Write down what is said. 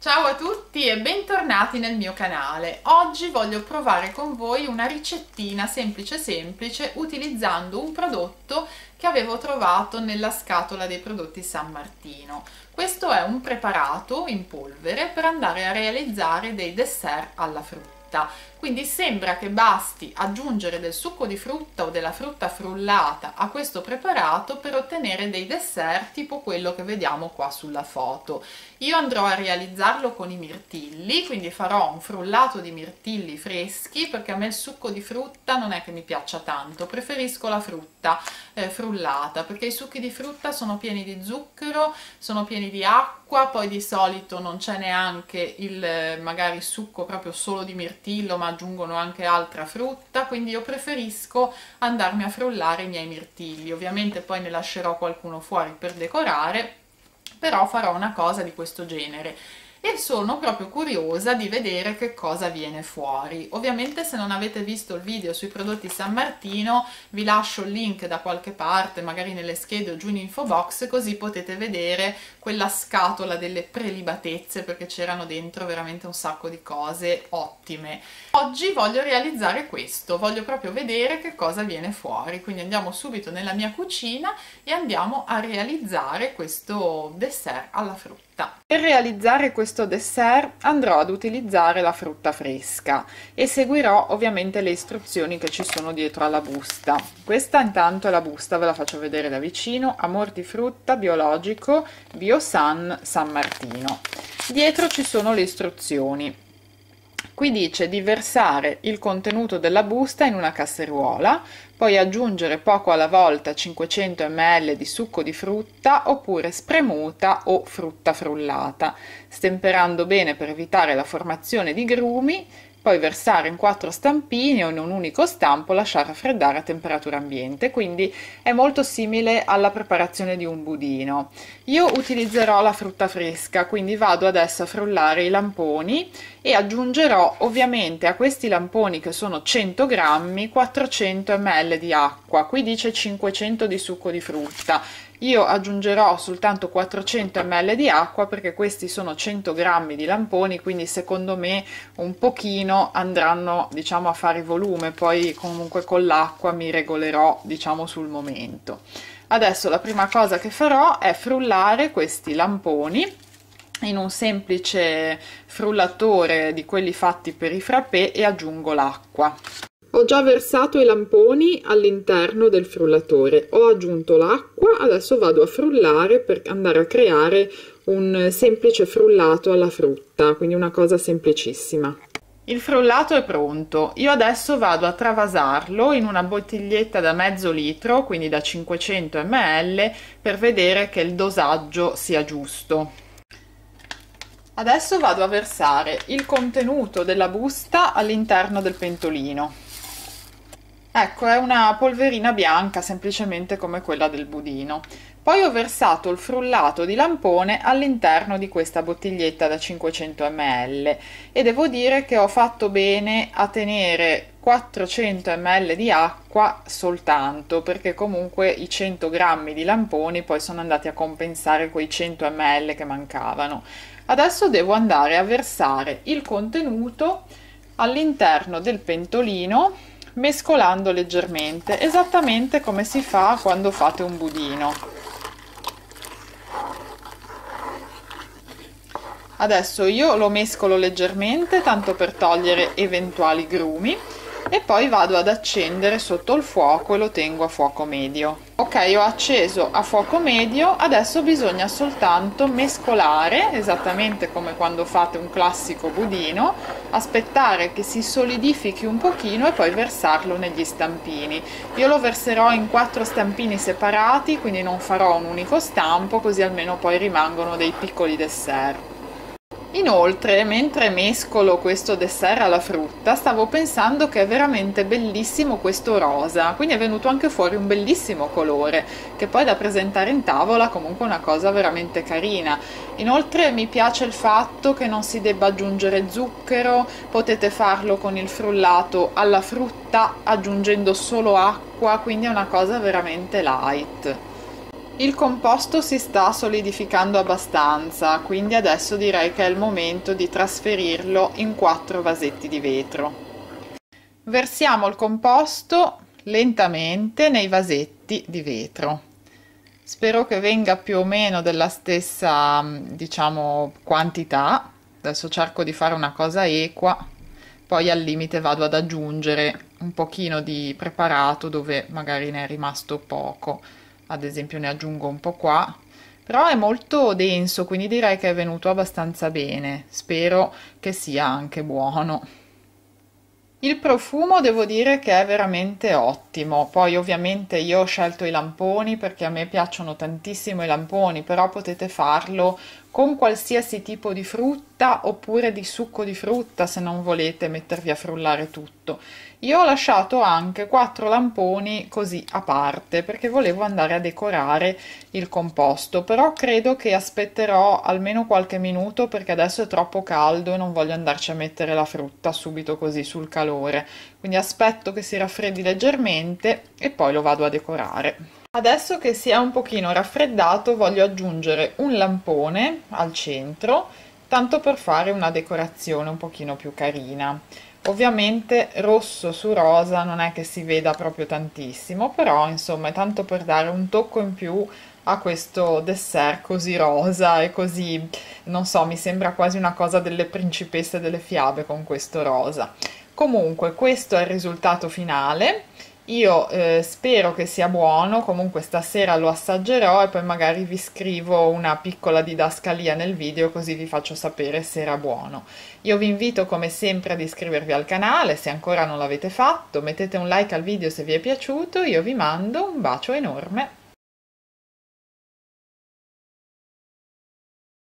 Ciao a tutti e bentornati nel mio canale. Oggi voglio provare con voi una ricettina semplice utilizzando un prodotto che avevo trovato nella scatola dei prodotti San Martino. Questo è un preparato in polvere per andare a realizzare dei dessert alla frutta. Quindi sembra che basti aggiungere del succo di frutta o della frutta frullata a questo preparato per ottenere dei dessert tipo quello che vediamo qua sulla foto. Io andrò a realizzarlo con i mirtilli, quindi farò un frullato di mirtilli freschi perché a me il succo di frutta non è che mi piaccia tanto, preferisco la frutta frullata perché i succhi di frutta sono pieni di zucchero, sono pieni di acqua, poi di solito non c'è neanche il magari succo proprio solo di mirtillo, ma aggiungono anche altra frutta, quindi io preferisco andarmi a frullare i miei mirtilli. Ovviamente poi ne lascerò qualcuno fuori per decorare, però farò una cosa di questo genere e sono proprio curiosa di vedere che cosa viene fuori. Ovviamente se non avete visto il video sui prodotti San Martino vi lascio il link da qualche parte, magari nelle schede o giù in info box, così potete vedere quella scatola delle prelibatezze, perché c'erano dentro veramente un sacco di cose ottime. Oggi voglio realizzare questo, voglio proprio vedere che cosa viene fuori, quindi andiamo subito nella mia cucina e andiamo a realizzare questo dessert alla frutta. Per realizzare questo dessert andrò ad utilizzare la frutta fresca e seguirò ovviamente le istruzioni che ci sono dietro alla busta. Questa intanto è la busta, ve la faccio vedere da vicino: Amor di frutta biologico Biosan San Martino. Dietro ci sono le istruzioni. Qui dice di versare il contenuto della busta in una casseruola, poi aggiungere poco alla volta 500 ml di succo di frutta oppure spremuta o frutta frullata, stemperando bene per evitare la formazione di grumi, poi versare in 4 stampini o in un unico stampo, lasciare raffreddare a temperatura ambiente. Quindi è molto simile alla preparazione di un budino. Io utilizzerò la frutta fresca, quindi vado adesso a frullare i lamponi e aggiungerò ovviamente a questi lamponi, che sono 100 grammi, 400 ml di acqua. Qui dice 500 di succo di frutta. Io aggiungerò soltanto 400 ml di acqua perché questi sono 100 grammi di lamponi, quindi secondo me un pochino andranno, diciamo, a fare volume, poi comunque con l'acqua mi regolerò, diciamo, sul momento. Adesso la prima cosa che farò è frullare questi lamponi in un semplice frullatore di quelli fatti per i frappè e aggiungo l'acqua. Ho già versato i lamponi all'interno del frullatore, ho aggiunto l'acqua, adesso vado a frullare per andare a creare un semplice frullato alla frutta, quindi una cosa semplicissima. Il frullato è pronto, io adesso vado a travasarlo in una bottiglietta da mezzo litro, quindi da 500 ml, per vedere che il dosaggio sia giusto. Adesso vado a versare il contenuto della busta all'interno del pentolino. Ecco, è una polverina bianca, semplicemente come quella del budino. Poi ho versato il frullato di lampone all'interno di questa bottiglietta da 500 ml e devo dire che ho fatto bene a tenere 400 ml di acqua soltanto, perché comunque i 100 grammi di lamponi poi sono andati a compensare quei 100 ml che mancavano. Adesso devo andare a versare il contenuto all'interno del pentolino, mescolando leggermente, esattamente come si fa quando fate un budino. Adesso io lo mescolo leggermente, tanto per togliere eventuali grumi, e poi vado ad accendere sotto il fuoco e lo tengo a fuoco medio. Ok, ho acceso a fuoco medio, adesso bisogna soltanto mescolare, esattamente come quando fate un classico budino, aspettare che si solidifichi un pochino e poi versarlo negli stampini. Io lo verserò in 4 stampini separati, quindi non farò un unico stampo, così almeno poi rimangono dei piccoli dessert. Inoltre, mentre mescolo questo dessert alla frutta, stavo pensando che è veramente bellissimo questo rosa, quindi è venuto anche fuori un bellissimo colore, che poi da presentare in tavola comunque è una cosa veramente carina. Inoltre mi piace il fatto che non si debba aggiungere zucchero, potete farlo con il frullato alla frutta aggiungendo solo acqua, quindi è una cosa veramente light. Il composto si sta solidificando abbastanza, quindi adesso direi che è il momento di trasferirlo in 4 vasetti di vetro. Versiamo il composto lentamente nei vasetti di vetro. Spero che venga più o meno della stessa, diciamo, quantità. Adesso cerco di fare una cosa equa, poi al limite vado ad aggiungere un pochino di preparato dove magari ne è rimasto poco. Ad esempio ne aggiungo un po' qua, però è molto denso, quindi direi che è venuto abbastanza bene. Spero che sia anche buono. Il profumo devo dire che è veramente ottimo, poi ovviamente io ho scelto i lamponi perché a me piacciono tantissimo i lamponi, però potete farlo con qualsiasi tipo di frutta oppure di succo di frutta se non volete mettervi a frullare tutto. Io ho lasciato anche 4 lamponi così a parte perché volevo andare a decorare il composto, però credo che aspetterò almeno qualche minuto perché adesso è troppo caldo e non voglio andarci a mettere la frutta subito così sul calore, quindi aspetto che si raffreddi leggermente e poi lo vado a decorare. Adesso che si è un pochino raffreddato voglio aggiungere un lampone al centro, tanto per fare una decorazione un pochino più carina. Ovviamente rosso su rosa non è che si veda proprio tantissimo, però insomma è tanto per dare un tocco in più a questo dessert così rosa e così, non so, mi sembra quasi una cosa delle principesse delle fiabe con questo rosa. Comunque questo è il risultato finale. Io spero che sia buono, comunque stasera lo assaggerò e poi magari vi scrivo una piccola didascalia nel video così vi faccio sapere se era buono. Io vi invito come sempre ad iscrivervi al canale se ancora non l'avete fatto, mettete un like al video se vi è piaciuto, io vi mando un bacio enorme.